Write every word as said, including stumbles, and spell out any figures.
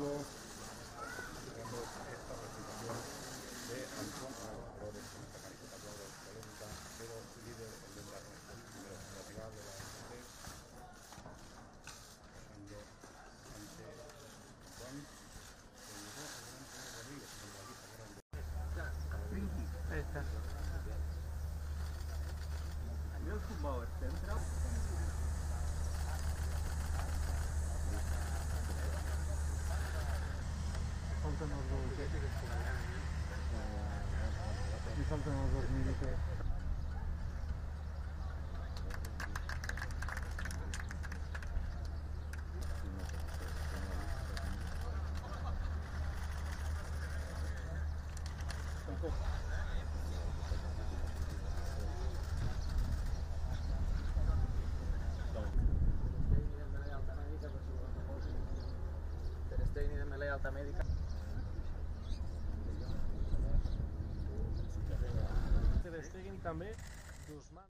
motivo tenemos esta presentación de Antoine Flores, con esta camiseta polémica, pero líder en ventas número nacional de la M C, pasando ante Antoine, que llegó el gran Pedro Rodríguez con la lista grande. Ahí está. Yo el futbol central. Faltan los dos. Me faltan los dos militares. Ter Stegen de alta médica. Ter Stegen també, Guzmán.